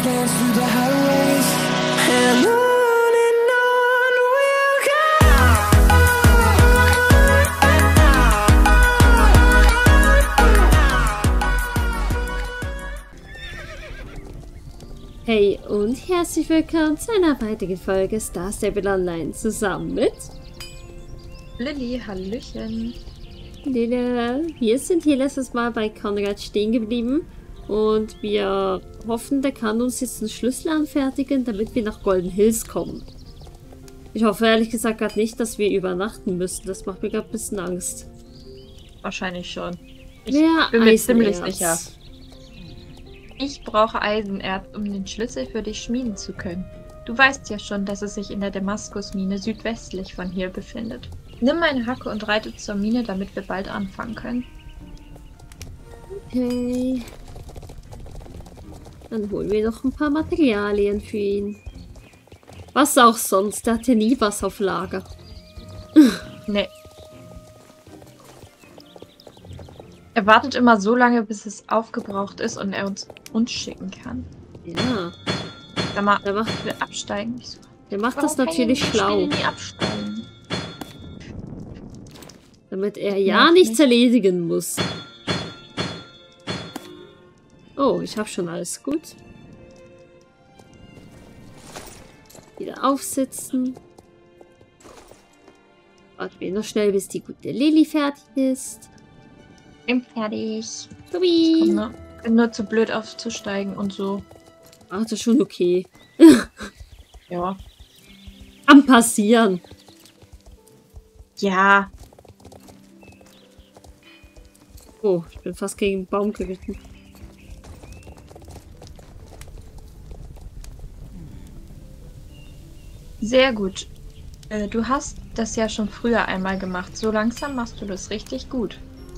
dance through the highways, and on we'll go. Hey und herzlich willkommen zu einer weiteren Folge Star Stable Online zusammen mit Lilly, hallöchen. Lille. Wir sind hier letztes Mal bei Konrad stehen geblieben und wir hoffen, der kann uns jetzt einen Schlüssel anfertigen, damit wir nach Golden Hills kommen. Ich hoffe ehrlich gesagt gerade nicht, dass wir übernachten müssen. Das macht mir gerade ein bisschen Angst. Wahrscheinlich schon. Ich Ja, bin mir ziemlich Eisenerz. sicher. Ich brauche Eisenerz, um den Schlüssel für dich schmieden zu können. Du weißt ja schon, dass es sich in der Damaskusmine südwestlich von hier befindet. Nimm meine Hacke und reite zur Mine, damit wir bald anfangen können. Okay. Dann holen wir noch ein paar Materialien für ihn. Was auch sonst, der hat ja nie was auf Lager. Nee. Er wartet immer so lange, bis es aufgebraucht ist und er uns schicken kann. Ja, Sag mal, der macht, ich will absteigen. Ich so, der macht warum das kann ich natürlich in dem schlau. Spiel nie absteigen? Damit er Ja, ja nichts erledigen muss. Oh, ich habe schon alles gut. Wieder aufsitzen. Warten wir noch schnell, bis die gute Lilly fertig ist. Bin fertig. Tobi! Bin nur zu blöd aufzusteigen und so. Ach, das ist schon okay. Ja. Am Passieren. Ja. Oh, ich bin fast gegen den Baum geritten. Sehr gut. Du hast das ja schon früher einmal gemacht. So langsam machst du das richtig gut.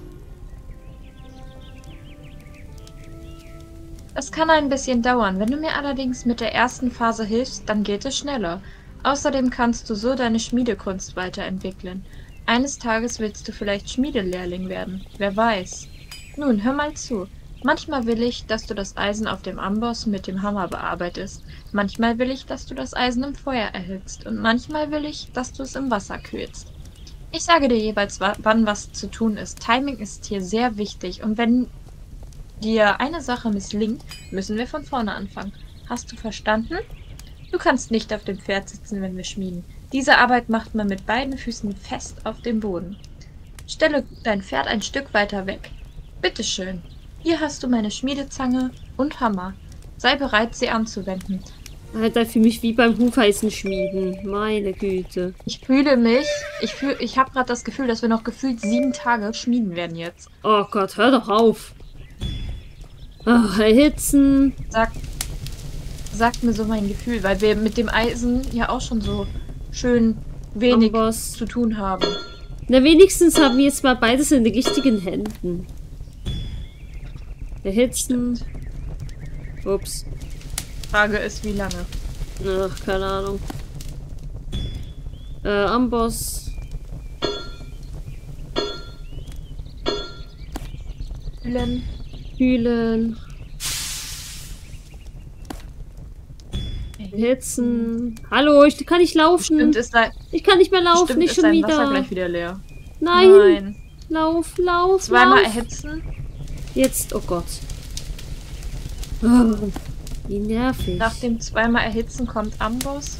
Es kann ein bisschen dauern. Wenn du mir allerdings mit der ersten Phase hilfst, dann geht es schneller. Außerdem kannst du so deine Schmiedekunst weiterentwickeln. Eines Tages willst du vielleicht Schmiedelehrling werden. Wer weiß. Nun, hör mal zu. Manchmal will ich, dass du das Eisen auf dem Amboss mit dem Hammer bearbeitest. Manchmal will ich, dass du das Eisen im Feuer erhitzt. Und manchmal will ich, dass du es im Wasser kühlst. Ich sage dir jeweils, wann was zu tun ist. Timing ist hier sehr wichtig. Und wenn dir eine Sache misslingt, müssen wir von vorne anfangen. Hast du verstanden? Du kannst nicht auf dem Pferd sitzen, wenn wir schmieden. Diese Arbeit macht man mit beiden Füßen fest auf dem Boden. Stelle dein Pferd ein Stück weiter weg. Bitteschön. Hier hast du meine Schmiedezange und Hammer. Sei bereit, sie anzuwenden. Alter, für mich wie beim Hufeisen schmieden. Meine Güte. Ich habe gerade das Gefühl, dass wir noch gefühlt 7 Tage schmieden werden jetzt. Oh Gott, hör doch auf. Ach, erhitzen. Sagt mir so mein Gefühl, weil wir mit dem Eisen ja auch schon so schön wenig Amboss. zu tun haben. Na, wenigstens haben wir jetzt mal beides in den richtigen Händen. Erhitzen. Ups. Frage ist, wie lange? Ach, keine Ahnung. Amboss. Kühlen. Erhitzen. Hallo, ich kann nicht laufen. Stimmt, ist dein, Ich kann nicht mehr laufen, bestimmt nicht ist schon dein wieder. Wasser gleich wieder leer. Nein. Lauf, lauf, Zweimal lauf. erhitzen. Jetzt, oh Gott. Oh, wie nervig. Nach dem zweimal erhitzen kommt Amboss.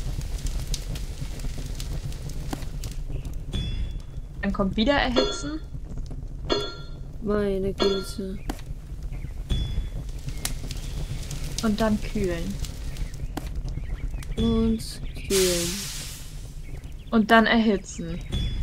Dann kommt wieder erhitzen. Meine Güte. Und dann kühlen. Und kühlen. Und dann erhitzen.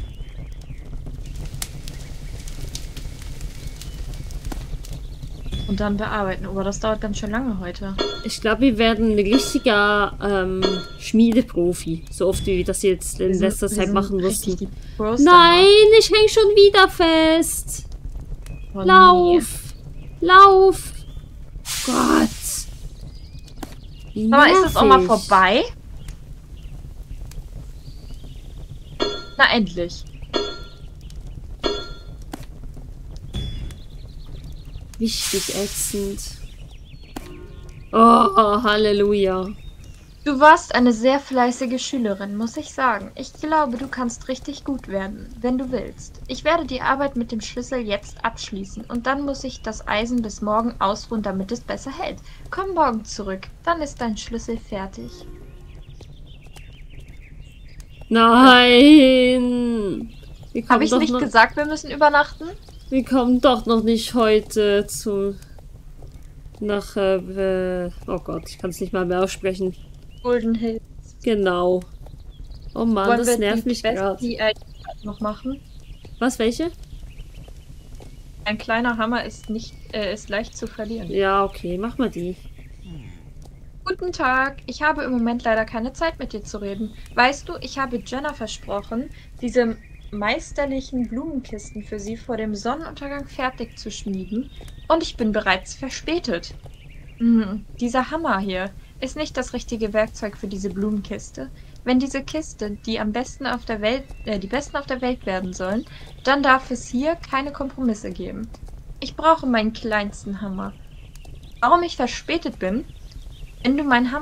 Und dann bearbeiten. Aber das dauert ganz schön lange heute. Ich glaube, wir werden ein richtiger Schmiedeprofi. So oft wie wir das jetzt in letzter Zeit machen mussten. Nein, ich häng schon wieder fest. Oh, Lauf. nee. Lauf. Gott. Wie Aber ist das auch mal nervig. vorbei? Na, endlich. Richtig ätzend. Oh, Halleluja. Du warst eine sehr fleißige Schülerin, muss ich sagen. Ich glaube, du kannst richtig gut werden, wenn du willst. Ich werde die Arbeit mit dem Schlüssel jetzt abschließen und dann muss ich das Eisen bis morgen ausruhen, damit es besser hält. Komm morgen zurück, dann ist dein Schlüssel fertig. Nein! Habe ich nicht gesagt, wir müssen übernachten? Wir kommen doch noch nicht heute oh Gott, ich kann es nicht mal mehr aussprechen. Golden Hills. Genau. Oh Mann, Wollen das wir nervt mich gerade. die noch machen? Was, welche? Ein kleiner Hammer ist leicht zu verlieren. Ja, okay, mach mal die. Guten Tag, ich habe im Moment leider keine Zeit mit dir zu reden. Weißt du, ich habe Jenna versprochen, diese meisterlichen Blumenkisten für sie vor dem Sonnenuntergang fertig zu schmieden und ich bin bereits verspätet. Dieser Hammer hier ist nicht das richtige Werkzeug für diese Blumenkiste. Wenn diese Kiste die besten auf der Welt werden sollen, dann darf es hier keine Kompromisse geben. Ich brauche meinen kleinsten Hammer. Warum ich verspätet bin? Wenn du meinen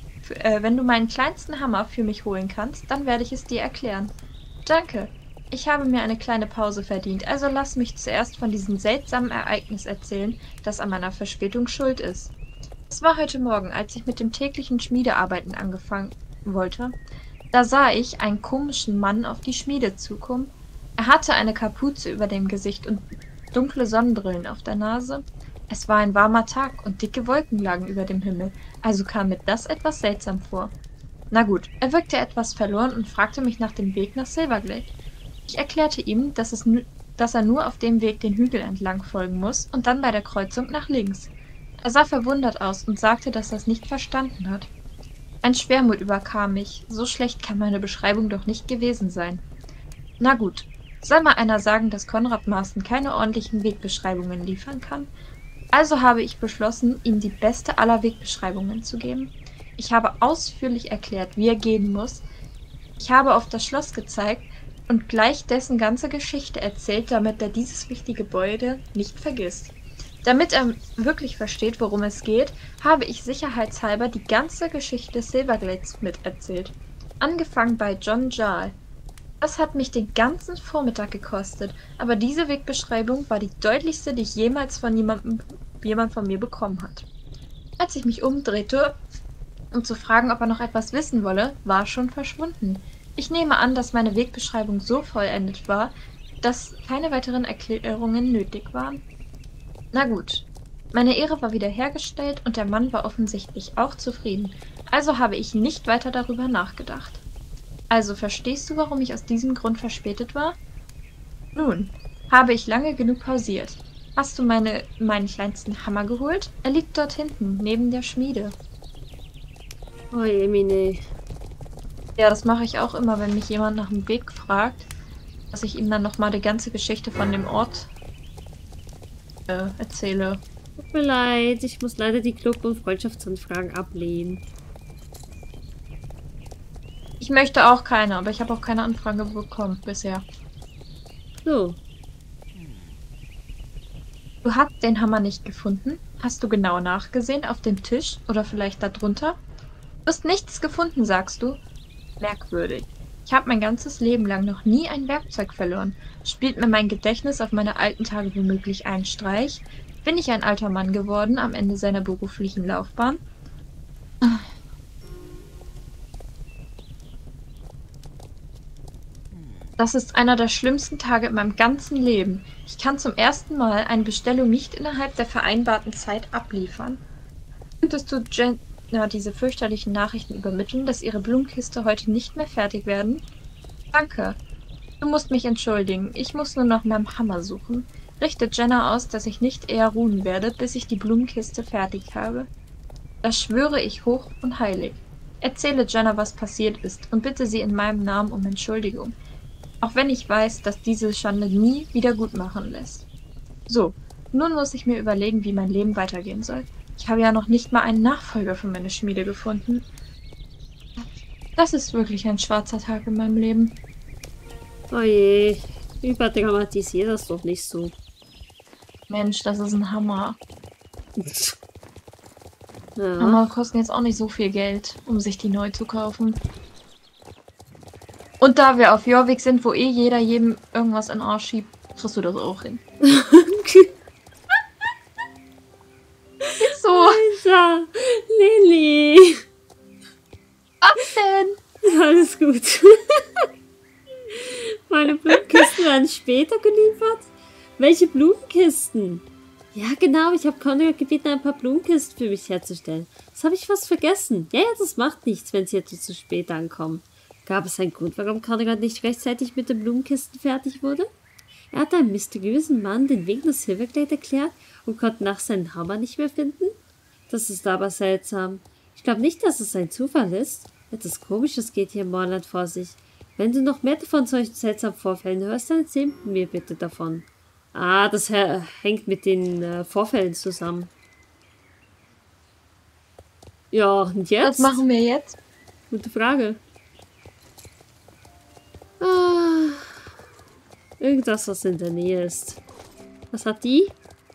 kleinsten Hammer für mich holen kannst, dann werde ich es dir erklären. Danke. Ich habe mir eine kleine Pause verdient, also lass mich zuerst von diesem seltsamen Ereignis erzählen, das an meiner Verspätung schuld ist. Es war heute Morgen, als ich mit dem täglichen Schmiedearbeiten angefangen wollte. Da sah ich einen komischen Mann auf die Schmiede zukommen. Er hatte eine Kapuze über dem Gesicht und dunkle Sonnenbrillen auf der Nase. Es war ein warmer Tag und dicke Wolken lagen über dem Himmel, also kam mir das etwas seltsam vor. Na gut, er wirkte etwas verloren und fragte mich nach dem Weg nach Silverglade. Ich erklärte ihm, dass er nur auf dem Weg den Hügel entlang folgen muss und dann bei der Kreuzung nach links. Er sah verwundert aus und sagte, dass er es nicht verstanden hat. Ein Schwermut überkam mich, so schlecht kann meine Beschreibung doch nicht gewesen sein. Na gut, soll mal einer sagen, dass Konrad Marston keine ordentlichen Wegbeschreibungen liefern kann? Also habe ich beschlossen, ihm die beste aller Wegbeschreibungen zu geben. Ich habe ausführlich erklärt, wie er gehen muss. Ich habe auf das Schloss gezeigt und gleich dessen ganze Geschichte erzählt, damit er dieses wichtige Gebäude nicht vergisst. Damit er wirklich versteht, worum es geht, habe ich sicherheitshalber die ganze Geschichte Silverglades miterzählt. Angefangen bei John Jarl. Das hat mich den ganzen Vormittag gekostet, aber diese Wegbeschreibung war die deutlichste, die ich jemals von jemand von mir bekommen hat. Als ich mich umdrehte, um zu fragen, ob er noch etwas wissen wolle, war er schon verschwunden. Ich nehme an, dass meine Wegbeschreibung so vollendet war, dass keine weiteren Erklärungen nötig waren. Na gut, meine Ehre war wiederhergestellt und der Mann war offensichtlich auch zufrieden, also habe ich nicht weiter darüber nachgedacht. Also verstehst du, warum ich aus diesem Grund verspätet war? Nun, habe ich lange genug pausiert. Hast du meinen kleinsten Hammer geholt? Er liegt dort hinten, neben der Schmiede. Oh Emine. Ja, das mache ich auch immer, wenn mich jemand nach dem Weg fragt, dass ich ihm dann nochmal die ganze Geschichte von dem Ort erzähle. Tut mir leid, ich muss leider die Club- und Freundschaftsanfragen ablehnen. Ich möchte auch keine, aber ich habe auch keine Anfrage bekommen bisher. So. Du hast den Hammer nicht gefunden? Hast du genau nachgesehen auf dem Tisch oder vielleicht darunter? Du hast nichts gefunden, sagst du? Merkwürdig. Ich habe mein ganzes Leben lang noch nie ein Werkzeug verloren. Spielt mir mein Gedächtnis auf meine alten Tage womöglich einen Streich? Bin ich ein alter Mann geworden am Ende seiner beruflichen Laufbahn? Das ist einer der schlimmsten Tage in meinem ganzen Leben. Ich kann zum ersten Mal eine Bestellung nicht innerhalb der vereinbarten Zeit abliefern. Könntest du Jenna diese fürchterlichen Nachrichten übermitteln, dass ihre Blumenkiste heute nicht mehr fertig werden? Danke. Du musst mich entschuldigen. Ich muss nur nach meinem Hammer suchen. Richte Jenna aus, dass ich nicht eher ruhen werde, bis ich die Blumenkiste fertig habe. Das schwöre ich hoch und heilig. Erzähle Jenna, was passiert ist, und bitte sie in meinem Namen um Entschuldigung. Auch wenn ich weiß, dass diese Schande nie wieder gut machen lässt. So, nun muss ich mir überlegen, wie mein Leben weitergehen soll. Ich habe ja noch nicht mal einen Nachfolger für meine Schmiede gefunden. Das ist wirklich ein schwarzer Tag in meinem Leben. Oh je, überdramatisier das doch nicht so. Mensch, das ist ein Hammer. Ja. Aber kosten jetzt auch nicht so viel Geld, um sich die neu zu kaufen. Und da wir auf Jorvik sind, wo jeder jedem irgendwas in den Arsch schiebt, kriegst du das auch hin. Ist so. Alter, Lilly. Was denn? Alles gut. Meine Blumenkisten werden später geliefert. Welche Blumenkisten? Ja, genau. Ich habe Konrad gebeten, ein paar Blumenkisten für mich herzustellen. Das habe ich fast vergessen. Ja, das macht nichts, wenn sie jetzt zu spät ankommen. Gab es einen Grund, warum Konrad nicht rechtzeitig mit den Blumenkisten fertig wurde? Er hat einem mysteriösen Mann den Weg nach Silverglade erklärt und konnte nach seinen Hammer nicht mehr finden? Das ist aber seltsam. Ich glaube nicht, dass es ein Zufall ist. Etwas Komisches geht hier im Moorland vor sich. Wenn du noch mehr von solchen seltsamen Vorfällen hörst, dann erzähl mir bitte davon. Ah, das hängt mit den Vorfällen zusammen. Ja, und jetzt? Was machen wir jetzt? Gute Frage. Ah, irgendwas, was in der Nähe ist. Was hat die?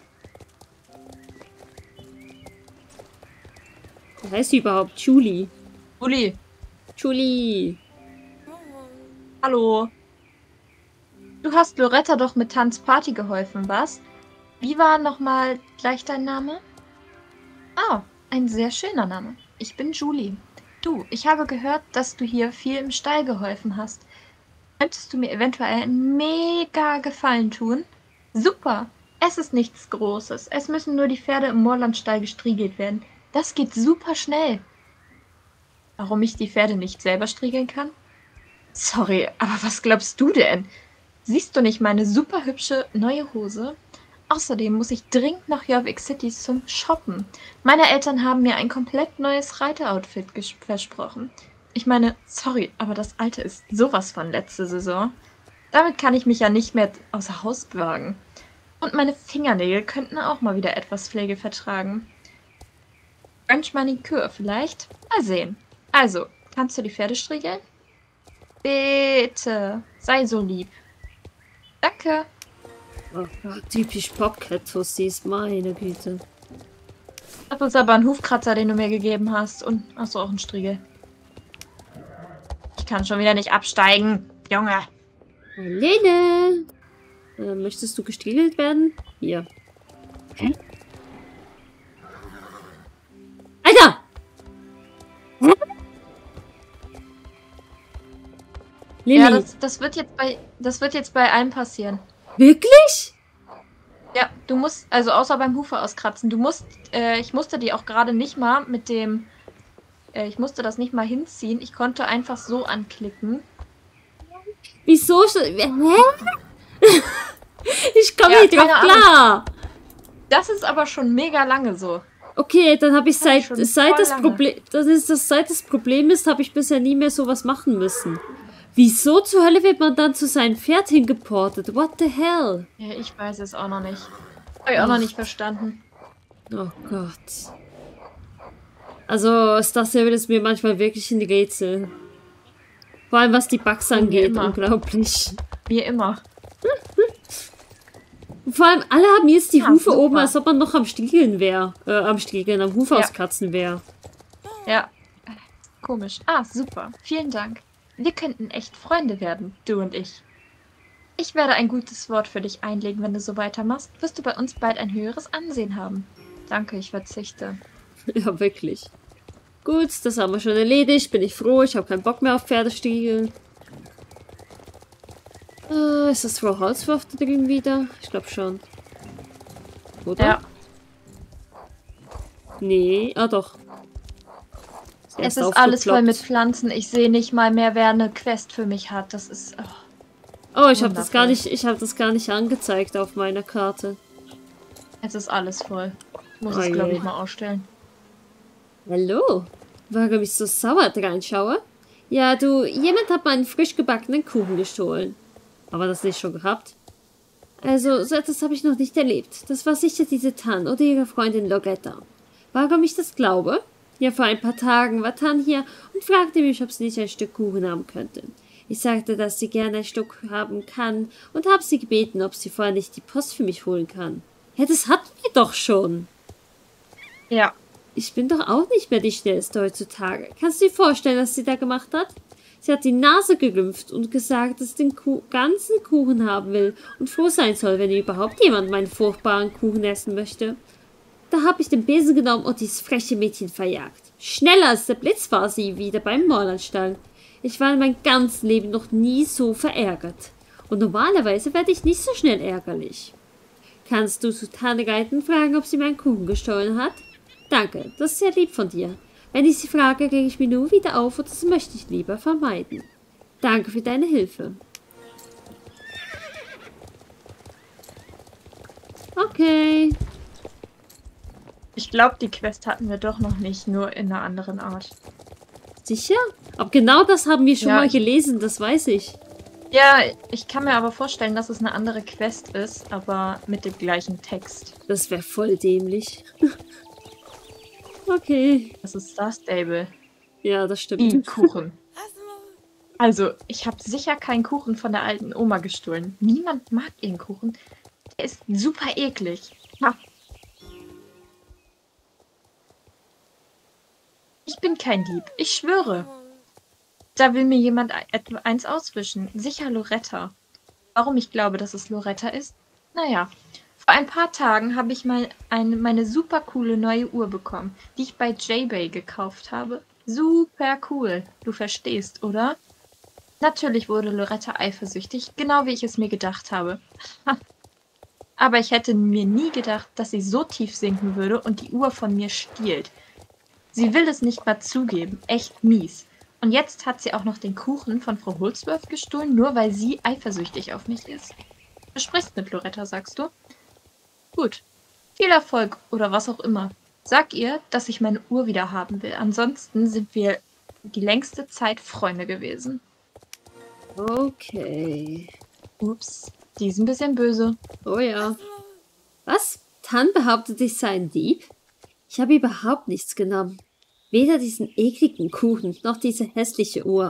Wie heißt sie überhaupt? Julie. Uli, Julie. hallo. Du hast Loretta doch mit Tanz Party geholfen, was? Wie war nochmal gleich dein Name? Ah, ein sehr schöner Name. Ich bin Julie. Du, ich habe gehört, dass du hier viel im Stall geholfen hast. Könntest du mir eventuell einen mega Gefallen tun? Super. Es ist nichts Großes. Es müssen nur die Pferde im Moorlandstall gestriegelt werden. Das geht super schnell. Warum ich die Pferde nicht selber striegeln kann? Sorry, aber was glaubst du denn? Siehst du nicht meine super hübsche neue Hose? Außerdem muss ich dringend nach Jorvik City zum Shoppen. Meine Eltern haben mir ein komplett neues Reiteroutfit versprochen. Ich meine, sorry, aber das alte ist sowas von letzte Saison. Damit kann ich mich ja nicht mehr außer Haus wagen. Und meine Fingernägel könnten auch mal wieder etwas Pflege vertragen. French Manicure vielleicht? Mal sehen. Also, kannst du die Pferde striegeln? Bitte, sei so lieb. Danke. Oh, typisch Popcat-Tussis, meine Güte. Das ist aber ein Hufkratzer, den du mir gegeben hast. Und hast du auch einen Striegel? Ich kann schon wieder nicht absteigen, Junge. Helene! Möchtest du gestriegelt werden? Hier. Hä? Alter! Hä? Lilly, Ja, das wird jetzt bei allen passieren. wirklich? Ja, du musst, also außer beim Hufe auskratzen, du musst, ich musste die auch gerade nicht mal mit dem, ich musste das nicht mal hinziehen, ich konnte einfach so anklicken. Wieso? Hä? Ich komme Ja, nicht drauf keine klar. Das ist aber schon mega lange so. Okay, dann habe ich Das hab ich schon seit voll das lange. Problem, seit das Problem ist, habe ich bisher nie mehr sowas machen müssen. Wieso zur Hölle wird man dann zu seinem Pferd hingeportet? What the hell? Ja, ich weiß es auch noch nicht. Habe ich auch noch nicht verstanden. Oh Gott. Also, Star Stable ist mir manchmal wirklich in die Rätsel. Vor allem was die Bugs angeht, immer. unglaublich. Wie immer. Und vor allem, alle haben jetzt die Ja, Hufe super. oben, als ob man noch am Striegeln wäre. Am Hufe Ja. auskratzen wäre. Ja. Komisch. Ah, super. Vielen Dank. Wir könnten echt Freunde werden, du und ich. Ich werde ein gutes Wort für dich einlegen, wenn du so weitermachst. Wirst du bei uns bald ein höheres Ansehen haben. Danke, ich verzichte. Ja, wirklich. Gut, das haben wir schon erledigt. Bin ich froh. Ich habe keinen Bock mehr auf Pferdestriegeln. Ist das Frau Holzwurf da drüben wieder? Ich glaube schon. Oder? Ja. Nee, doch. Es Erst ist alles voll mit aufgeploppt. Pflanzen. Ich sehe nicht mal mehr, wer eine Quest für mich hat. Das ist... Oh, ich habe das gar wundervoll. nicht, angezeigt auf meiner Karte. Es ist alles voll. Ich muss Oh es, glaube je. ich, mal ausstellen. Hallo? Warum ich so sauer reinschaue? Ja, du, jemand hat meinen frisch gebackenen Kuchen gestohlen. Aber das nicht schon gehabt? Also, so etwas habe ich noch nicht erlebt. Das war sicher diese Tan oder ihre Freundin Loretta. Warum ich das glaube? Ja, vor ein paar Tagen war Tan hier und fragte mich, ob sie nicht ein Stück Kuchen haben könnte. Ich sagte, dass sie gerne ein Stück haben kann und habe sie gebeten, ob sie vorher nicht die Post für mich holen kann. Ja, das hatten wir doch schon. Ja. Ich bin doch auch nicht mehr die Schnellste heutzutage. Kannst du dir vorstellen, was sie da gemacht hat? Sie hat die Nase gerümpft und gesagt, dass sie den ganzen Kuchen haben will und froh sein soll, wenn überhaupt jemand meinen furchtbaren Kuchen essen möchte. Da habe ich den Besen genommen und dieses freche Mädchen verjagt. Schneller als der Blitz war sie wieder beim Morlandstall. Ich war in meinem ganzen Leben noch nie so verärgert. Und normalerweise werde ich nicht so schnell ärgerlich. Kannst du zu Tannegeiten fragen, ob sie meinen Kuchen gestohlen hat? Danke, das ist sehr lieb von dir. Wenn ich sie frage, rege ich mich nur wieder auf und das möchte ich lieber vermeiden. Danke für deine Hilfe. Okay. Ich glaube, die Quest hatten wir doch noch nicht, nur in einer anderen Art. Sicher? Aber genau das haben wir schon Ja, mal gelesen, das weiß ich. Ja, ich kann mir aber vorstellen, dass es eine andere Quest ist, aber mit dem gleichen Text. Das wäre voll dämlich. Okay. Das ist Star Stable. Ja, das stimmt. Wie Kuchen. Also, ich habe sicher keinen Kuchen von der alten Oma gestohlen. Niemand mag ihren Kuchen. Der ist super eklig. Ha. Ich bin kein Dieb. Ich schwöre. Da will mir jemand eins auswischen. Sicher Loretta. Warum ich glaube, dass es Loretta ist? Naja. Vor ein paar Tagen habe ich mal meine super coole neue Uhr bekommen, die ich bei J-Bay gekauft habe. Super cool. Du verstehst, oder? Natürlich wurde Loretta eifersüchtig, genau wie ich es mir gedacht habe. Aber ich hätte mir nie gedacht, dass sie so tief sinken würde und die Uhr von mir stiehlt. Sie will es nicht mal zugeben. Echt mies. Und jetzt hat sie auch noch den Kuchen von Frau Holdsworth gestohlen, nur weil sie eifersüchtig auf mich ist. Du sprichst mit Loretta, sagst du? Gut. Viel Erfolg oder was auch immer. Sag ihr, dass ich meine Uhr wieder haben will. Ansonsten sind wir die längste Zeit Freunde gewesen. Okay. Ups, die ist ein bisschen böse. Oh ja. Was? Tan behauptet, ich sei ein Dieb? Ich habe überhaupt nichts genommen. Weder diesen ekligen Kuchen, noch diese hässliche Uhr.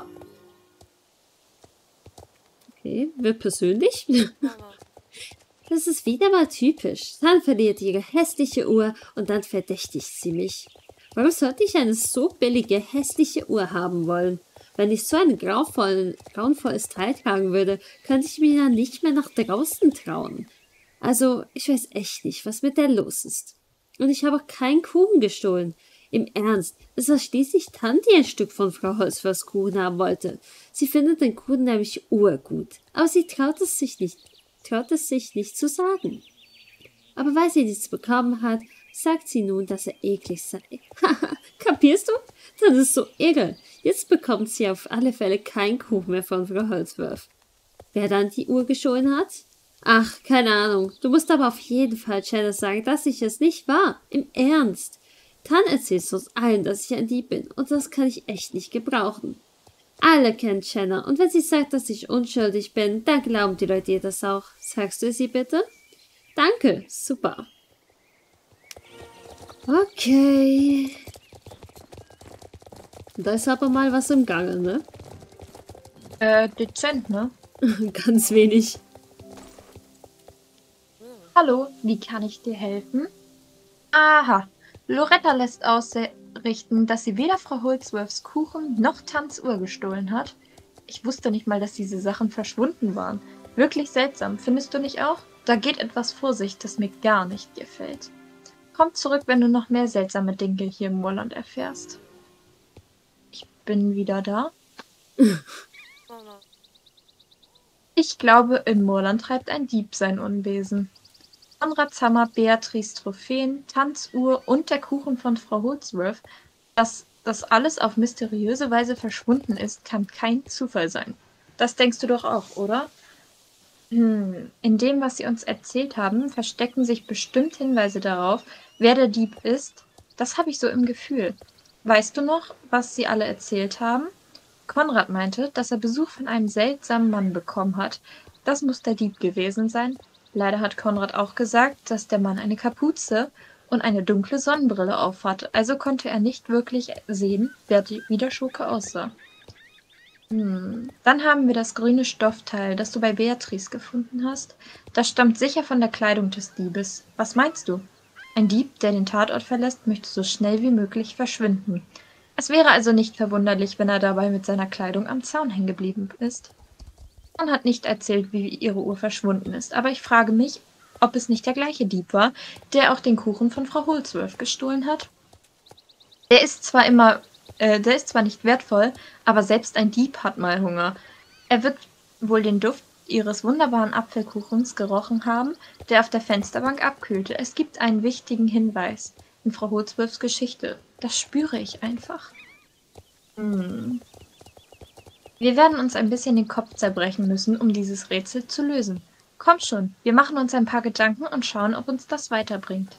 Okay, wird persönlich? Das ist wieder mal typisch. Tan verliert ihre hässliche Uhr und dann verdächtigt sie mich. Warum sollte ich eine so billige, hässliche Uhr haben wollen? Wenn ich so ein grauenvolles Teil tragen würde, könnte ich mir ja nicht mehr nach draußen trauen. Also, ich weiß echt nicht, was mit der los ist. Und ich habe auch keinen Kuchen gestohlen. Im Ernst, es war schließlich Tan, die ein Stück von Frau Holdsworths Kuchen haben wollte. Sie findet den Kuchen nämlich urgut, aber sie traut es sich nicht zu sagen. Aber weil sie nichts bekommen hat, sagt sie nun, dass er eklig sei. Haha, kapierst du? Das ist so irre. Jetzt bekommt sie auf alle Fälle keinen Kuchen mehr von Frau Holdsworth. Wer dann die Uhr gestohlen hat? Ach, keine Ahnung. Du musst aber auf jeden Fall Cheddar sagen, dass ich es nicht war. Im Ernst. Tan erzählt uns allen, dass ich ein Dieb bin, und das kann ich echt nicht gebrauchen. Alle kennen Jenna, und wenn sie sagt, dass ich unschuldig bin, dann glauben die Leute ihr das auch. Sagst du sie bitte? Danke, super. Okay. Da ist aber mal was im Gange, ne? Dezent, ne? Ganz wenig. Hallo, wie kann ich dir helfen? Aha, Loretta lässt ausrichten, dass sie weder Frau Holdsworths Kuchen noch Tans Uhr gestohlen hat. Ich wusste nicht mal, dass diese Sachen verschwunden waren. Wirklich seltsam, findest du nicht auch? Da geht etwas vor sich, das mir gar nicht gefällt. Komm zurück, wenn du noch mehr seltsame Dinge hier im Moorland erfährst. Ich bin wieder da. Ich glaube, im Moorland treibt ein Dieb sein Unwesen. Konrads Hammer, Beatrice Trophäen, Tans Uhr und der Kuchen von Frau Holdsworth, dass das alles auf mysteriöse Weise verschwunden ist, kann kein Zufall sein. Das denkst du doch auch, oder? In dem, was sie uns erzählt haben, verstecken sich bestimmt Hinweise darauf, wer der Dieb ist. Das habe ich so im Gefühl. Weißt du noch, was sie alle erzählt haben? Konrad meinte, dass er Besuch von einem seltsamen Mann bekommen hat. Das muss der Dieb gewesen sein. Leider hat Konrad auch gesagt, dass der Mann eine Kapuze und eine dunkle Sonnenbrille aufhat, also konnte er nicht wirklich sehen, wie der Schurke aussah. Dann haben wir das grüne Stoffteil, das du bei Beatrice gefunden hast. Das stammt sicher von der Kleidung des Diebes. Was meinst du? Ein Dieb, der den Tatort verlässt, möchte so schnell wie möglich verschwinden. Es wäre also nicht verwunderlich, wenn er dabei mit seiner Kleidung am Zaun hängen geblieben ist. Man hat nicht erzählt, wie ihre Uhr verschwunden ist, aber ich frage mich, ob es nicht der gleiche Dieb war, der auch den Kuchen von Frau Holdsworth gestohlen hat. Der ist zwar nicht wertvoll, aber selbst ein Dieb hat mal Hunger. Er wird wohl den Duft ihres wunderbaren Apfelkuchens gerochen haben, der auf der Fensterbank abkühlte. Es gibt einen wichtigen Hinweis in Frau Holdsworths Geschichte. Das spüre ich einfach. Wir werden uns ein bisschen den Kopf zerbrechen müssen, um dieses Rätsel zu lösen. Komm schon, wir machen uns ein paar Gedanken und schauen, ob uns das weiterbringt.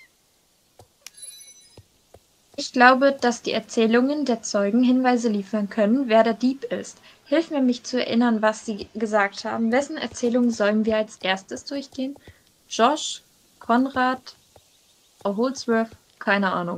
Ich glaube, dass die Erzählungen der Zeugen Hinweise liefern können, wer der Dieb ist. Hilf mir, mich zu erinnern, was sie gesagt haben. Wessen Erzählungen sollen wir als erstes durchgehen? Josh, Konrad, Frau Holdsworth, keine Ahnung.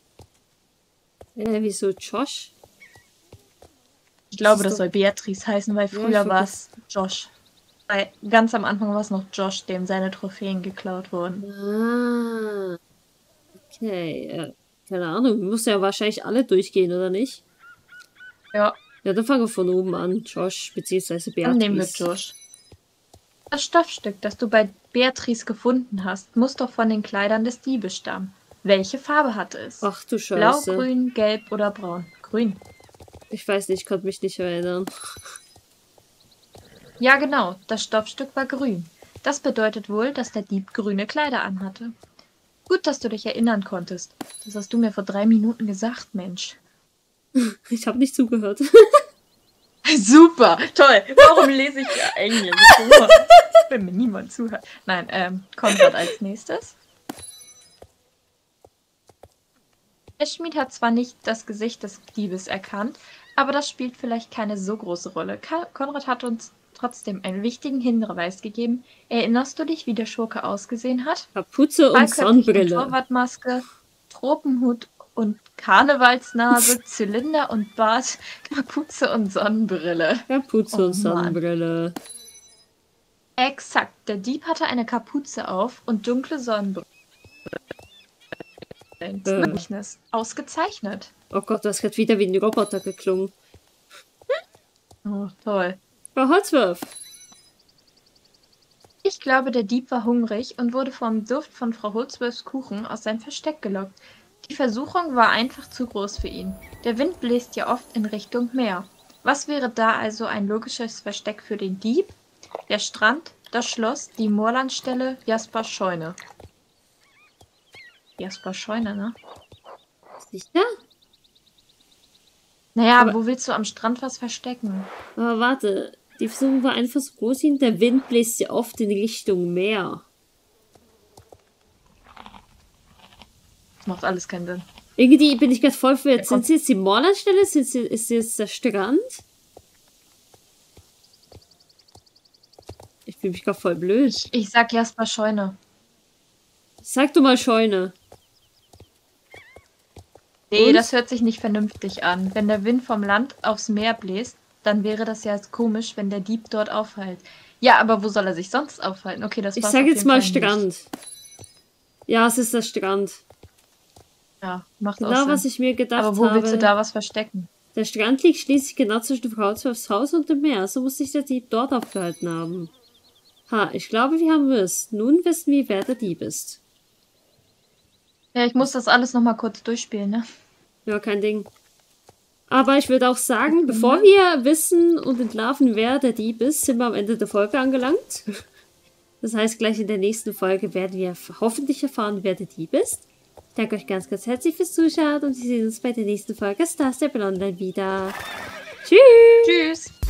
Wieso Josh? Ich glaube, das soll Beatrice heißen, weil früher war es Josh. Weil ganz am Anfang war es noch Josh, dem seine Trophäen geklaut wurden. Ah. Okay. Keine Ahnung. Wir müssen ja wahrscheinlich alle durchgehen, oder nicht? Ja. Ja, dann fangen wir von oben an. Josh bzw. Beatrice. Dann nehmen wir Josh. Das Stoffstück, das du bei Beatrice gefunden hast, muss doch von den Kleidern des Diebes stammen. Welche Farbe hatte es? Ach du Blau, Scheiße. grün, gelb oder braun? Grün. Ich weiß nicht, ich konnte mich nicht erinnern. Ja, genau. Das Stoffstück war grün. Das bedeutet wohl, dass der Dieb grüne Kleider anhatte. Gut, dass du dich erinnern konntest. Das hast du mir vor 3 Minuten gesagt, Mensch. Ich habe nicht zugehört. Super, toll. Warum lese ich ja Englisch vor? Wenn mir niemand zuhört. Nein, Konrad als nächstes. Der Schmied hat zwar nicht das Gesicht des Diebes erkannt, aber das spielt vielleicht keine so große Rolle. Konrad hat uns trotzdem einen wichtigen Hinweis gegeben. Erinnerst du dich, wie der Schurke ausgesehen hat? Kapuze und Sonnenbrille. Torwartmaske, Tropenhut und Karnevalsnase, Zylinder und Bart, Kapuze und Sonnenbrille. Kapuze und Sonnenbrille. Exakt, der Dieb hatte eine Kapuze auf und dunkle Sonnenbrille. Ausgezeichnet. Oh Gott, das hat wieder wie ein Roboter geklungen. Oh, toll. Frau Holdsworth. Ich glaube, der Dieb war hungrig und wurde vom Duft von Frau Holdsworths Kuchen aus seinem Versteck gelockt. Die Versuchung war einfach zu groß für ihn. Der Wind bläst ja oft in Richtung Meer. Was wäre da also ein logisches Versteck für den Dieb? Der Strand, das Schloss, die Moorlandstelle, Jaspers Scheune. Jaspers Scheune, ne? Sicher? Naja, Aber wo willst du am Strand was verstecken? Aber warte, die Versuchung war einfach so groß, der Wind bläst ja oft in Richtung Meer. Das macht alles keinen Sinn. Irgendwie bin ich gerade voll verwirrt. Sind sie jetzt die Moorlandstelle? Ist es jetzt der Strand? Ich fühle mich gerade voll blöd. Ich sag Jaspers Scheune. Sag du mal Scheune. Nee, Und? das hört sich nicht vernünftig an. Wenn der Wind vom Land aufs Meer bläst, dann wäre das ja komisch, wenn der Dieb dort aufhält. Ja, aber wo soll er sich sonst aufhalten? Okay, das war's. Ich sag auf jetzt jeden mal Fall Strand. nicht. Ja, es ist der Strand. Ja, macht auch Genau, Sinn. was ich mir gedacht habe. Aber wo willst du da was verstecken? Der Strand liegt schließlich genau zwischen Frau Holdsworths Haus und dem Meer. So muss sich der Dieb dort aufgehalten haben. Ha, ich glaube, wir haben es. Nun wissen wir, wer der Dieb ist. Ja, ich muss das alles nochmal kurz durchspielen, ne? Ja, kein Ding. Aber ich würde auch sagen, bevor wir wissen und entlarven, wer der Dieb ist, sind wir am Ende der Folge angelangt. Das heißt, gleich in der nächsten Folge werden wir hoffentlich erfahren, wer der Dieb ist. Ich danke euch ganz, ganz herzlich fürs Zuschauen und wir sehen uns bei der nächsten Folge Star Stable Online wieder. Tschüss! Tschüss!